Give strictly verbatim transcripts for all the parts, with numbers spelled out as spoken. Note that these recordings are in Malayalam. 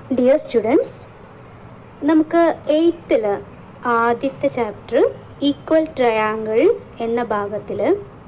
ഡിയർ സ്റ്റുഡൻസ്, നമുക്ക് എയ്ത്തിൽ ആദ്യത്തെ ചാപ്റ്റർ ഈക്വൽ ട്രയാങ്കിൾ എന്ന ഭാഗത്തിൽ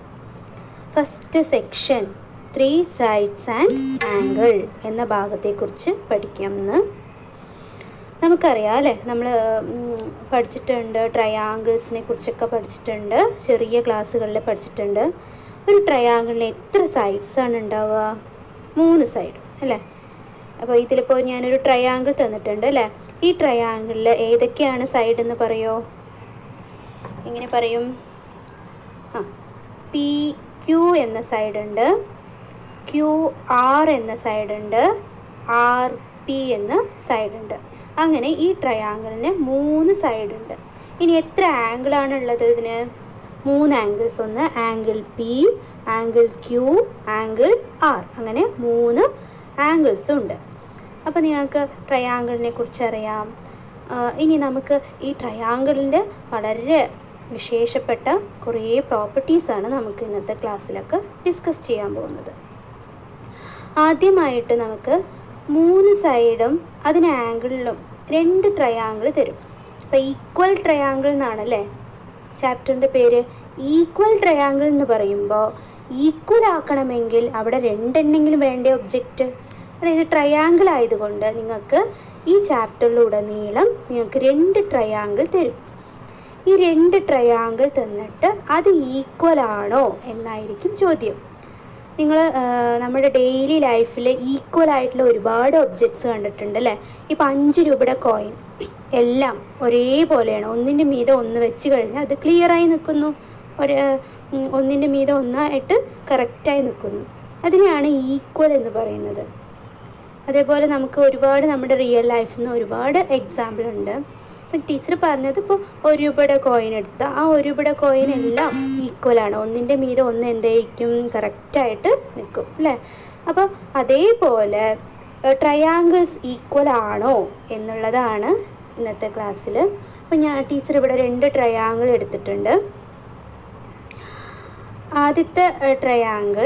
first section three sides and angle എന്ന ഭാഗത്തെക്കുറിച്ച് പഠിക്കാമെന്ന് നമുക്കറിയാം അല്ലേ. നമ്മൾ പഠിച്ചിട്ടുണ്ട്, ട്രയാങ്കിൾസിനെ കുറിച്ചൊക്കെ പഠിച്ചിട്ടുണ്ട്, ചെറിയ ക്ലാസ്സുകളിൽ പഠിച്ചിട്ടുണ്ട്. ഒരു ട്രയാങ്കിളിന് എത്ര സൈഡ്സാണ് ഉണ്ടാവുക? മൂന്ന് സൈഡ് അല്ലേ. അപ്പോൾ ഇതിലിപ്പോൾ ഞാനൊരു ട്രയാങ്കിൾ തന്നിട്ടുണ്ട് അല്ലേ. ഈ ട്രയാങ്കിളിൽ ഏതൊക്കെയാണ് സൈഡ് എന്ന് പറയോ? എങ്ങനെ പറയും? ആ പി ക്യൂ എന്ന സൈഡുണ്ട്, ക്യു ആർ എന്ന സൈഡുണ്ട്, ആർ പി എന്ന സൈഡുണ്ട്. അങ്ങനെ ഈ ട്രയാങ്കിളിന് മൂന്ന് സൈഡുണ്ട്. ഇനി എത്ര ആംഗിളാണ് ഉള്ളത്? ഇതിന് മൂന്ന് ആംഗിൾസ്. ഒന്ന് angle P, angle Q, angle R. അങ്ങനെ മൂന്ന് ആംഗിൾസും ഉണ്ട്. അപ്പോൾ നിങ്ങൾക്ക് ട്രയാങ്കിളിനെ കുറിച്ച് അറിയാം. ഇനി നമുക്ക് ഈ ട്രയാങ്കിളിൻ്റെ വളരെ വിശേഷപ്പെട്ട കുറേ പ്രോപ്പർട്ടീസാണ് നമുക്ക് ഇന്നത്തെ ക്ലാസ്സിലൊക്കെ ഡിസ്കസ് ചെയ്യാൻ പോകുന്നത്. ആദ്യമായിട്ട് നമുക്ക് മൂന്ന് സൈഡും അതിന് ആംഗിളിലും രണ്ട് ട്രയാങ്കിൾ തരും. അപ്പോൾ ഈക്വൽ ട്രയാങ്കിൾ എന്നാണല്ലേ ചാപ്റ്ററിൻ്റെ പേര്. ഈക്വൽ ട്രയാങ്കിൾ എന്ന് പറയുമ്പോൾ ഈക്വൽ ആക്കണമെങ്കിൽ അവിടെ രണ്ടെണ്ണെങ്കിലും വേണ്ടേ ഒബ്ജക്റ്റ്. അതായത് ട്രയാങ്കിൾ ആയതുകൊണ്ട് നിങ്ങൾക്ക് ഈ ചാപ്റ്ററിലുടനീളം നിങ്ങൾക്ക് രണ്ട് ട്രയാങ്കിൾ തരും. ഈ രണ്ട് ട്രയാങ്കിൾ തന്നിട്ട് അത് ഈക്വൽ ആണോ എന്നായിരിക്കും ചോദ്യം. നിങ്ങൾ നമ്മുടെ ഡെയിലി ലൈഫിൽ ഈക്വൽ ആയിട്ടുള്ള ഒരുപാട് ഒബ്ജക്ട്സ് കണ്ടിട്ടുണ്ട് അല്ലേ. ഇപ്പം അഞ്ച് രൂപയുടെ കോയിൻ എല്ലാം ഒരേപോലെയാണ്. ഒന്നിൻ്റെ മീതെ ഒന്ന് വെച്ച് കഴിഞ്ഞാൽ അത് ക്ലിയറായി നിൽക്കുന്നു, ഒരു ഒന്നിൻ്റെ മീതെ ഒന്നായിട്ട് കറക്റ്റായി നിൽക്കുന്നു. അതിനെയാണ് ഈക്വൽ എന്ന് പറയുന്നത്. അതേപോലെ നമുക്ക് ഒരുപാട് നമ്മുടെ റിയൽ ലൈഫിൽ നിന്ന് ഒരുപാട് എക്സാമ്പിൾ ഉണ്ട്. ഇപ്പം ടീച്ചർ പറഞ്ഞത് ഇപ്പോൾ ഒരു രൂപയുടെ കോയിൻ എടുത്താൽ ആ ഒരു രൂപയുടെ കോയിൻ എല്ലാം ഈക്വലാണ്. ഒന്നിൻ്റെ മീതെ ഒന്ന് എന്തായിരിക്കും കറക്റ്റായിട്ട് നിൽക്കും അല്ലേ. അപ്പോൾ അതേപോലെ ട്രയാങ്കിൾസ് ഈക്വൽ ആണോ എന്നുള്ളതാണ് ഇന്നത്തെ ക്ലാസ്സിൽ. അപ്പോൾ ഞാൻ ടീച്ചർ ഇവിടെ രണ്ട് ട്രയാങ്കിൾ എടുത്തിട്ടുണ്ട്. ആദ്യത്തെ triangle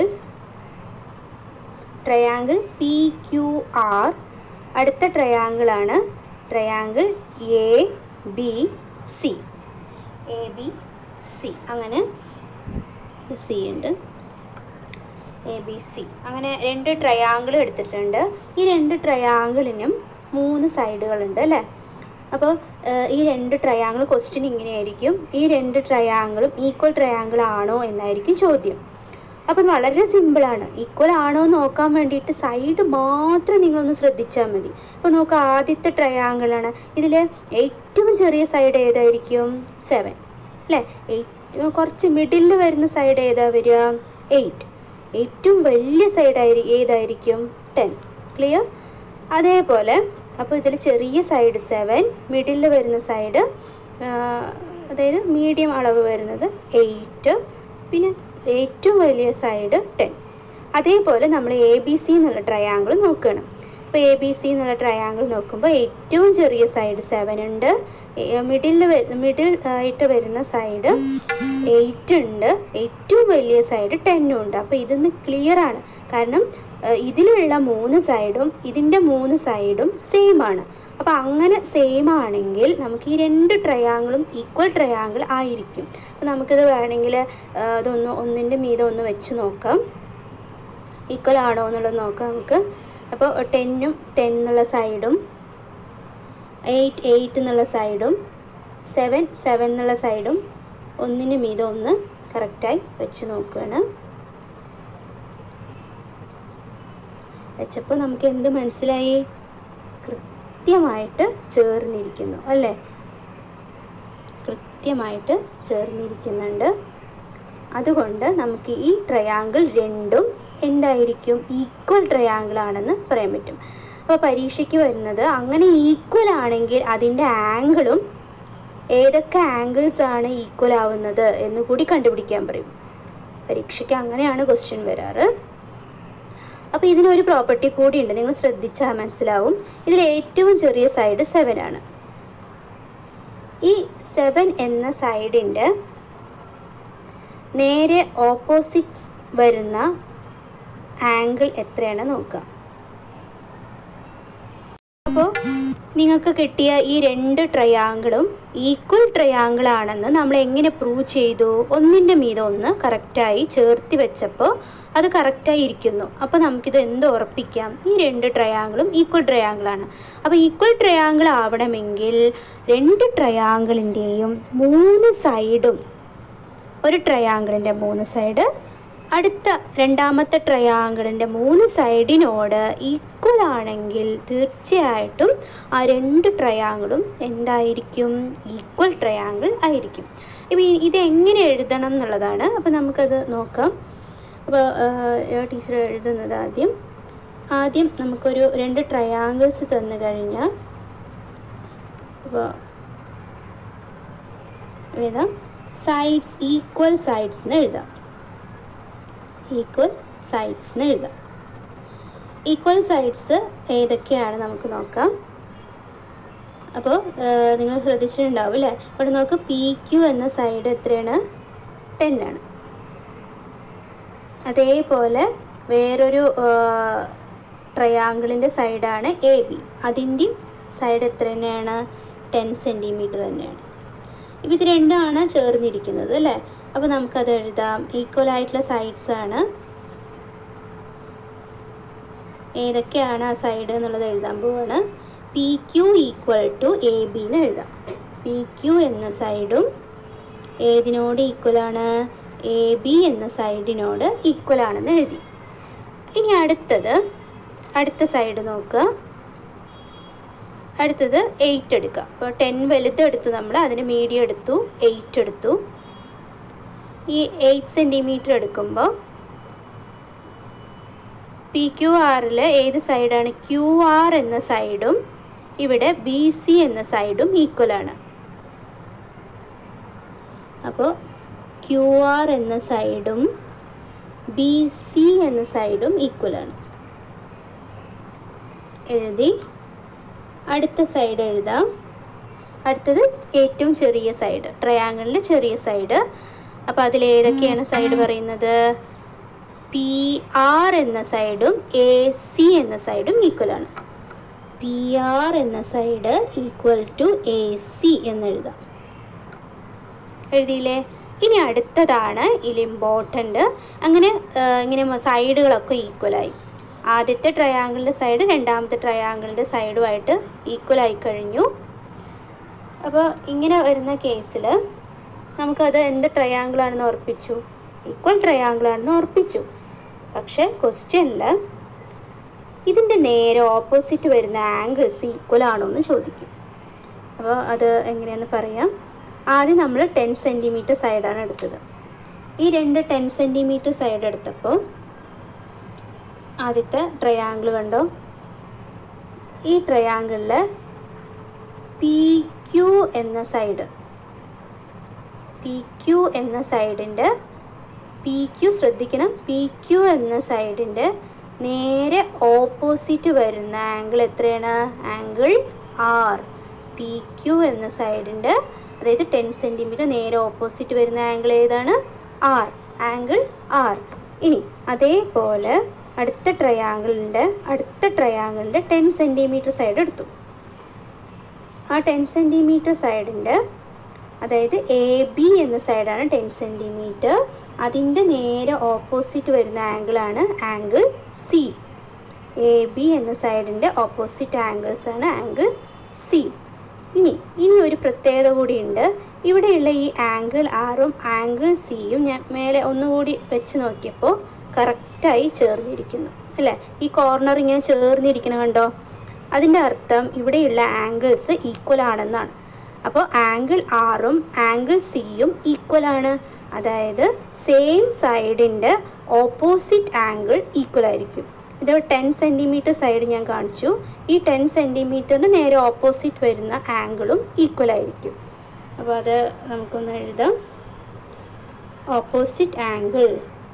triangle P Q R. അടുത്ത ട്രയാങ്കിളാണ് triangle A B C. A B C അങ്ങനെ സി ഉണ്ട്, എ ബി സി. അങ്ങനെ രണ്ട് ട്രയാങ്കിൾ എടുത്തിട്ടുണ്ട്. ഈ രണ്ട് ട്രയാങ്കിളിനും മൂന്ന് സൈഡുകളുണ്ട് അല്ലേ. അപ്പോൾ ഈ രണ്ട് ട്രയാങ്കിൾ ക്വസ്റ്റ്യൻ ഇങ്ങനെയായിരിക്കും: ഈ രണ്ട് ട്രയാങ്കിളും ഈക്വൽ ട്രയാങ്കിൾ ആണോ എന്നായിരിക്കും ചോദ്യം. അപ്പം വളരെ സിമ്പിളാണ്. ഈക്വൽ ആണോ എന്ന് നോക്കാൻ വേണ്ടിയിട്ട് സൈഡ് മാത്രം നിങ്ങളൊന്ന് ശ്രദ്ധിച്ചാൽ മതി. ഇപ്പോൾ നോക്കുക, ആദ്യത്തെ ട്രയാങ്കിളാണ്. ഇതിൽ ഏറ്റവും ചെറിയ സൈഡ് ഏതായിരിക്കും? സെവൻ അല്ലേ. ഏറ്റവും കുറച്ച് മിഡിലിൽ വരുന്ന സൈഡ് ഏതാ വരിക? എയ്റ്റ്. ഏറ്റവും വലിയ സൈഡ് ആയി ഏതായിരിക്കും? ടെൻ. ക്ലിയർ? അതേപോലെ അപ്പോൾ ഇതിൽ ചെറിയ സൈഡ് സെവൻ, മിഡിലിൽ വരുന്ന സൈഡ് അതായത് മീഡിയം അളവ് വരുന്നത് എയ്റ്റ്, പിന്നെ ഏറ്റവും വലിയ സൈഡ് ടെൻ. അതേപോലെ നമ്മൾ എ ബി സി എന്നുള്ള ട്രയാങ്കിൾ നോക്കണം. അപ്പോൾ എ ബി സി എന്നുള്ള ട്രയാങ്കിൾ നോക്കുമ്പോൾ ഏറ്റവും ചെറിയ സൈഡ് സെവൻ ഉണ്ട്, മിഡിൽ മിഡിൽ ആയിട്ട് വരുന്ന സൈഡ് എയ്റ്റ് ഉണ്ട്, ഏറ്റവും വലിയ സൈഡ് ടെന്നും ഉണ്ട്. അപ്പോൾ ഇതൊന്ന് ക്ലിയർ ആണ്. കാരണം ഇതിലുള്ള മൂന്ന് സൈഡും ഇതിൻ്റെ മൂന്ന് സൈഡും സെയിം ആണ്. അപ്പോൾ അങ്ങനെ സെയിം ആണെങ്കിൽ നമുക്ക് ഈ രണ്ട് ട്രയാങ്കിളും ഈക്വൽ ട്രയാങ്കിൾ ആയിരിക്കും. അപ്പോൾ നമുക്കിത് വേണമെങ്കിൽ അതൊന്ന് ഒന്നിൻ്റെ മീതെ ഒന്ന് വെച്ച് നോക്കാം, ഈക്വൽ ആണോ എന്നുള്ളത് നോക്കാം നമുക്ക്. അപ്പോൾ ടെന്നും ടെൻ എന്നുള്ള സൈഡും, എയ്റ്റ് എയ്റ്റ് എന്നുള്ള സൈഡും, സെവൻ സെവൻ എന്നുള്ള സൈഡും ഒന്നിന് മീതെ ഒന്ന് കറക്റ്റായി വെച്ച് നോക്കുകയാണ്. വെച്ചപ്പോൾ നമുക്ക് എന്ത് മനസ്സിലായി? കൃത്യമായിട്ട് ചേർന്നിരിക്കുന്നു അല്ലേ. കൃത്യമായിട്ട് ചേർന്നിരിക്കുന്നുണ്ട്. അതുകൊണ്ട് നമുക്ക് ഈ ട്രയാങ്കിൾ രണ്ടും എന്തായിരിക്കും? ഈക്വൽ ട്രയാങ്കിൾ ആണെന്ന് പറയാൻ പറ്റും. അപ്പോൾ പരീക്ഷയ്ക്ക് വരുന്നത് അങ്ങനെ ഈക്വൽ ആണെങ്കിൽ അതിൻ്റെ ആംഗിളും ഏതൊക്കെ ആംഗിൾസ് ആണ് ഈക്വൽ ആവുന്നത് എന്ന് കൂടി കണ്ടുപിടിക്കാൻ പറയും. പരീക്ഷയ്ക്ക് അങ്ങനെയാണ് ക്വസ്റ്റ്യൻ വരാറ്. അപ്പോൾ ഇതിനൊരു പ്രോപ്പർട്ടി കൂടിയുണ്ട്, നിങ്ങൾ ശ്രദ്ധിച്ചാൽ മനസ്സിലാവും. ഇതിൽ ഏറ്റവും ചെറിയ സൈഡ് സെവൻ ആണ്. ഈ സെവൻ എന്ന സൈഡിൻ്റെ നേരെ ഓപ്പോസിറ്റ്സ് വരുന്ന ആംഗിൾ എത്രയാണ് നോക്കുക. അപ്പോൾ നിങ്ങൾക്ക് കിട്ടിയ ഈ രണ്ട് ട്രയാങ്കിളും ഈക്വൽ ട്രയാങ്കിൾ ആണെന്ന് നമ്മൾ എങ്ങനെ പ്രൂവ് ചെയ്തു? ഒന്നിൻ്റെ മീതെ ഒന്ന് കറക്റ്റായി ചേർത്തി വെച്ചപ്പോൾ അത് കറക്റ്റായി ഇരിക്കുന്നു. അപ്പോൾ നമുക്കിത് എന്ത് ഉറപ്പിക്കാം? ഈ രണ്ട് ട്രയാങ്കിളും ഈക്വൽ ട്രയാങ്കിളാണ്. അപ്പോൾ ഈക്വൽ ട്രയാങ്കിൾ ആവണമെങ്കിൽ രണ്ട് ട്രയാങ്കിളിൻ്റെയും മൂന്ന് സൈഡും, ഒരു ട്രയാങ്കിളിൻ്റെ മൂന്ന് സൈഡ് അടുത്ത രണ്ടാമത്തെ ട്രയാങ്കിളിൻ്റെ മൂന്ന് സൈഡിനോട് ഈക്വൽ ആണെങ്കിൽ തീർച്ചയായിട്ടും ആ രണ്ട് ട്രയാങ്കിളും എന്തായിരിക്കും? ഈക്വൽ ട്രയാങ്കിൾ ആയിരിക്കും. ഇപ്പം ഇത് എങ്ങനെ എഴുതണം എന്നുള്ളതാണ്. അപ്പോൾ നമുക്കത് നോക്കാം. അപ്പോൾ ടീച്ചർ എഴുതുന്നത് ആദ്യം ആദ്യം നമുക്കൊരു രണ്ട് ട്രയാങ്കിൾസ് തന്നു കഴിഞ്ഞാൽ അപ്പോൾ എഴുതാം. സൈഡ്സ് ഈക്വൽ സൈഡ്സ് എന്ന് എഴുതാം. ഈക്വൽ സൈഡ്സ് എന്ന് എഴുതാം. ഈക്വൽ സൈഡ്സ് ഏതൊക്കെയാണ് നമുക്ക് നോക്കാം. അപ്പോൾ നിങ്ങൾ ശ്രദ്ധിച്ചിട്ടുണ്ടാവും അല്ലേ? ഇവിടെ നോക്ക്, പി ക്യു എന്ന സൈഡ് എത്രയാണ്? ടെൻ ആണ്. അതേപോലെ വേറൊരു ട്രയാങ്കിളിൻ്റെ സൈഡാണ് എ ബി. അതിൻ്റെയും സൈഡ് എത്ര തന്നെയാണ്? ടെൻ സെൻറ്റിമീറ്റർ തന്നെയാണ്. ഇപ്പം ഇത് രണ്ടാണ് ചേർന്നിരിക്കുന്നത് അല്ലേ? അപ്പോൾ നമുക്കത് എഴുതാം. ഈക്വൽ ആയിട്ടുള്ള സൈഡ്സ് ആണ്. ഏതൊക്കെയാണ് ആ സൈഡ് എന്നുള്ളത് എഴുതാൻ പോവാണ്. P Q equal to A B എന്ന് എഴുതാം. പി ക്യു എന്ന സൈഡും ഏതിനോട് ഈക്വലാണ്? എ ബി എന്ന സൈഡിനോട് ഈക്വൽ ആണെന്ന് എഴുതി. ഇനി അടുത്തത് അടുത്ത സൈഡ് നോക്കുക. അടുത്തത് എയ്റ്റ് എടുക്കുക. അപ്പോൾ ടെൻ വലുത് എടുത്തു, നമ്മൾ അതിന് മീഡിയം എടുത്തു, എയ്റ്റ് എടുത്തു. ഈ എയ്റ്റ് സെൻറ്റിമീറ്റർ എടുക്കുമ്പോൾ പി ക്യു ആറിൽ ഏത് സൈഡാണ്? ക്യു ആർ എന്ന സൈഡും ഇവിടെ ബി സി എന്ന സൈഡും ഈക്വലാണ്. അപ്പോൾ ക്യു ആർ എന്ന സൈഡും ബി സി എന്ന സൈഡും ഈക്വലാണ്. എഴുതി. അടുത്ത സൈഡ് എഴുതാം. അടുത്തത് ഏറ്റവും ചെറിയ സൈഡ്, ട്രയാങ്കിളിൻ്റെ ചെറിയ സൈഡ്. അപ്പോൾ അതിലേതൊക്കെയാണ് സൈഡ് പറയുന്നത്? പി ആർ എന്ന സൈഡും എ സി എന്ന സൈഡും ഈക്വലാണ്. പി ആർ എന്ന side equal to A C എന്നെഴുതാം. എഴുതിയില്ലേ? ഇനി അടുത്തതാണ് ഇതിൽ ഇമ്പോർട്ടൻ്റ്. അങ്ങനെ ഇങ്ങനെ സൈഡുകളൊക്കെ ഈക്വലായി. ആദ്യത്തെ ട്രയാങ്കിളിൻ്റെ സൈഡ് രണ്ടാമത്തെ ട്രയാങ്കിളിൻ്റെ സൈഡുമായിട്ട് ഈക്വലായി കഴിഞ്ഞു. അപ്പോൾ ഇങ്ങനെ വരുന്ന കേസിൽ നമുക്കത് എന്ത് ട്രയാങ്കിളാണെന്ന് ഉറപ്പിച്ചു? ഈക്വൽ ട്രയാങ്കിളാണെന്ന് ഉറപ്പിച്ചു. പക്ഷേ ക്വസ്റ്റ്യനിൽ ഇതിൻ്റെ നേരെ ഓപ്പോസിറ്റ് വരുന്ന ആംഗിൾസ് ഈക്വൽ ആണോ എന്ന് ചോദിക്കും. അപ്പോൾ അത് എങ്ങനെയാണെന്ന് പറയാം. ആദ്യം നമ്മൾ ടെൻ സെൻറ്റിമീറ്റർ സൈഡാണ് എടുത്തത്. ഈ രണ്ട് ടെൻ സെൻറ്റിമീറ്റർ സൈഡ് എടുത്തപ്പോൾ ആദ്യത്തെ ട്രയാങ്കിൾ കണ്ടോ? ഈ ട്രയാങ്കിളിൽ പി ക്യു എന്ന സൈഡ് പി ക്യു എന്ന സൈഡിൻ്റെ പി ക്യു ശ്രദ്ധിക്കണം. പി ക്യു എന്ന സൈഡിൻ്റെ നേരെ ഓപ്പോസിറ്റ് വരുന്ന ആംഗിൾ എത്രയാണ്? Angle R. പി ക്യു എന്ന സൈഡിൻ്റെ അതായത് ടെൻ സെൻറ്റിമീറ്റർ നേരെ ഓപ്പോസിറ്റ് വരുന്ന ആംഗിൾ ഏതാണ്? ആർ. Angle R. ഇനി അതേപോലെ അടുത്ത ട്രയാങ്കിളിൻ്റെ അടുത്ത ട്രയാങ്കിളിൻ്റെ ടെൻ സെൻറ്റിമീറ്റർ സൈഡ് എടുത്തു. ആ ടെൻ സെൻറ്റിമീറ്റർ സൈഡിൻ്റെ അതായത് എ ബി എന്ന സൈഡാണ് ടെൻ സെൻറ്റിമീറ്റർ. അതിൻ്റെ നേരെ ഓപ്പോസിറ്റ് വരുന്ന ആംഗിളാണ് ആംഗിൾ സി. എ ബി എന്ന സൈഡിൻ്റെ ഓപ്പോസിറ്റ് ആംഗിൾസാണ് ആംഗിൾ സി. ഇനി ഇനി ഒരു പ്രത്യേകത കൂടിയുണ്ട്. ഇവിടെയുള്ള ഈ ആംഗിൾ ആറും ആംഗിൾ സിയും ഞാൻ മേലെ ഒന്നുകൂടി വെച്ച് നോക്കിയപ്പോൾ കറക്റ്റായി ചേർന്നിരിക്കുന്നു അല്ലേ? ഈ കോർണർ ഇങ്ങനെ ചേർന്നിരിക്കണം കണ്ടോ? അതിൻ്റെ അർത്ഥം ഇവിടെയുള്ള ആംഗിൾസ് ഈക്വൽ ആണെന്നാണ്. അപ്പോൾ ആംഗിൾ ആറും ആംഗിൾ സിയും ഈക്വലാണ്. അതായത് സെയിം സൈഡിൻ്റെ ഓപ്പോസിറ്റ് ആംഗിൾ ഈക്വൽ ആയിരിക്കും. ഇത് ടെൻ സെൻറ്റിമീറ്റർ സൈഡ് ഞാൻ കാണിച്ചു. ഈ ടെൻ സെൻറ്റിമീറ്ററിന് നേരെ ഓപ്പോസിറ്റ് വരുന്ന ആംഗിളും ഈക്വൽ ആയിരിക്കും. അപ്പോൾ അത് നമുക്കൊന്ന് എഴുതാം. ഓപ്പോസിറ്റ് ആംഗിൾ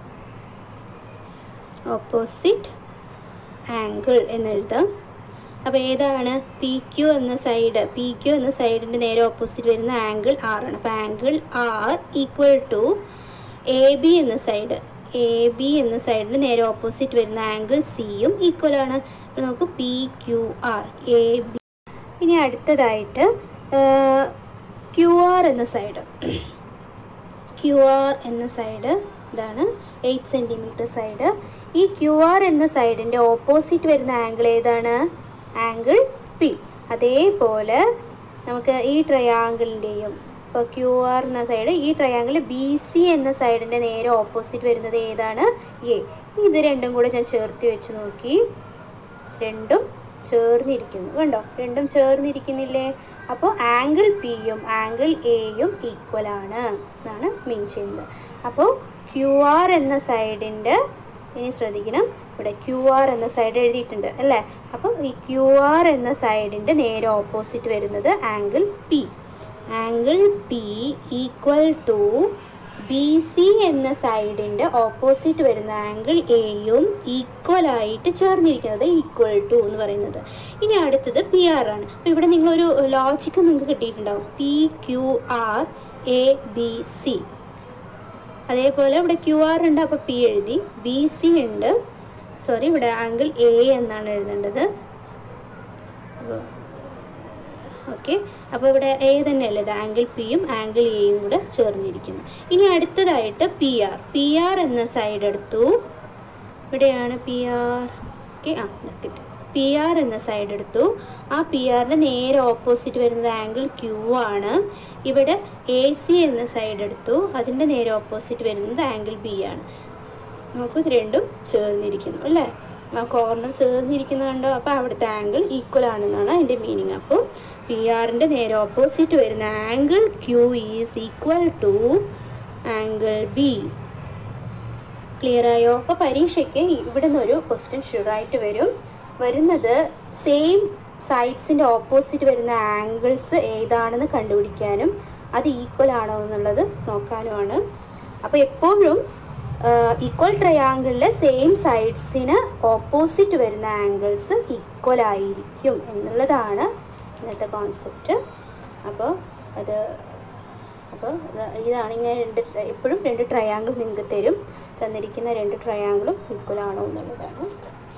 ഓപ്പോസിറ്റ് ആംഗിൾ എന്നെഴുതാം. അപ്പോൾ ഏതാണ്? പി ക്യു എന്ന സൈഡ് പി ക്യു എന്ന സൈഡിൻ്റെ നേരെ ഓപ്പോസിറ്റ് വരുന്ന ആംഗിൾ ആർ ആണ്. അപ്പോൾ angle R equal to A B എന്ന സൈഡ് എ ബി എന്ന സൈഡിന് നേരെ ഓപ്പോസിറ്റ് വരുന്ന ആംഗിൾ സിയും ഈക്വൽ ആണ്. അപ്പോൾ നമുക്ക് P Q R A B ഇനി അടുത്തതായിട്ട് ക്യു ആർ എന്ന സൈഡ്, ക്യു ആർ എന്ന സൈഡ് ഇതാണ് എയ്റ്റ് സെൻറ്റിമീറ്റർ സൈഡ്. ഈ ക്യു ആർ എന്ന സൈഡിൻ്റെ ഓപ്പോസിറ്റ് വരുന്ന ആംഗിൾ ഏതാണ്? Angle P. അതേപോലെ നമുക്ക് ഈ ട്രയാങ്കിളിൻ്റെയും ഇപ്പോൾ ക്യു ആർ എന്ന സൈഡ്, ഈ ട്രയാങ്കിൾ ബി സി എന്ന സൈഡിൻ്റെ നേരെ ഓപ്പോസിറ്റ് വരുന്നത് ഏതാണ്? എ. ഇത് രണ്ടും കൂടെ ഞാൻ ചേർത്ത് വെച്ച് നോക്കി, രണ്ടും ചേർന്നിരിക്കുന്നു. കണ്ടോ, രണ്ടും ചേർന്നിരിക്കുന്നില്ലേ? അപ്പോൾ ആംഗിൾ പിയും ആംഗിൾ എയും ഈക്വൽ ആണ് എന്നാണ് മീൻ ചെയ്യുന്നത്. അപ്പോൾ ക്യു ആർ എന്ന സൈഡിൻ്റെ, ഇനി ശ്രദ്ധിക്കണം, ഇവിടെ ക്യു ആർ എന്ന സൈഡ് എഴുതിയിട്ടുണ്ട് അല്ലേ? അപ്പോൾ ഈ ക്യു ആർ എന്ന സൈഡിൻ്റെ നേരെ ഓപ്പോസിറ്റ് വരുന്നത് angle P. Angle P equal to B C എന്ന സൈഡിൻ്റെ ഓപ്പോസിറ്റ് വരുന്ന ആംഗിൾ എയും ഈക്വലായിട്ട് ചേർന്നിരിക്കുന്നത്, ഈക്വൽ ടു എന്ന് പറയുന്നത്. ഇനി അടുത്തത് പി ആർ ആണ്. അപ്പോൾ ഇവിടെ നിങ്ങളൊരു ലോജിക്ക് നിങ്ങൾക്ക് കിട്ടിയിട്ടുണ്ടാവും, P Q R A B C. അതേപോലെ ഇവിടെ ക്യു ആർ ഉണ്ട്, അപ്പോൾ പി എഴുതി. ബി സി ഉണ്ട്, സോറി ഇവിടെ ആംഗിൾ എ എന്നാണ് എഴുതേണ്ടത്. ഓക്കെ, അപ്പോൾ ഇവിടെ എ തന്നെയല്ലേ ഇത്, ആംഗിൾ പിയും ആംഗിൾ എയും കൂടെ ചേർന്നിരിക്കുന്നു. ഇനി അടുത്തതായിട്ട് പി ആർ. പി ആർ എന്ന സൈഡ് എടുത്തു, ഇവിടെയാണ് പി ആർ. ഓക്കെ, ആ കിട്ടി. പി ആർ എന്ന സൈഡ് എടുത്തു. ആ പി ആറിൻ്റെ നേരെ ഓപ്പോസിറ്റ് വരുന്നത് ആംഗിൾ ക്യൂ ആണ്. ഇവിടെ എ സി എന്ന സൈഡ് എടുത്തു, അതിൻ്റെ നേരെ ഓപ്പോസിറ്റ് വരുന്നത് ആംഗിൾ ബി ആണ്. നമുക്ക് ഇത് രണ്ടും ചേർന്നിരിക്കുന്നു അല്ലേ? ആ കോർണർ ചേർന്നിരിക്കുന്നുണ്ടോ? അപ്പോൾ അവിടുത്തെ ആംഗിൾ ഈക്വൽ ആണെന്നാണ് അതിൻ്റെ മീനിങ്. അപ്പോൾ പി ആറിൻ്റെ നേരെ ഓപ്പോസിറ്റ് വരുന്ന angle Q is equal to angle B. Clear ആയോ? അപ്പോൾ പരീക്ഷയ്ക്ക് ഇവിടെ നിന്നൊരു ക്വസ്റ്റ്യൻ ഷുവറായിട്ട് വരും. വരുന്നത് സെയിം സൈഡ്സിൻ്റെ ഓപ്പോസിറ്റ് വരുന്ന ആംഗിൾസ് ഏതാണെന്ന് കണ്ടുപിടിക്കാനും അത് ഈക്വൽ ആണോ എന്നുള്ളത് നോക്കാനുമാണ്. അപ്പോൾ എപ്പോഴും ഈക്വൽ ട്രയാങ്കിളിൽ സെയിം സൈഡ്സിന് ഓപ്പോസിറ്റ് വരുന്ന ആംഗിൾസ് ഈക്വൽ ആയിരിക്കും എന്നുള്ളതാണ് ഇന്നത്തെ കോൺസെപ്റ്റ്. അപ്പോൾ അത് അപ്പോൾ ഇതാണ് ഇങ്ങനെ രണ്ട്, എപ്പോഴും രണ്ട് ട്രയാങ്കിൾ നിങ്ങൾക്ക് തരും. തന്നിരിക്കുന്ന രണ്ട് ട്രയാങ്കിളും ഈക്വൽ ആണോ എന്നുള്ളതാണ്.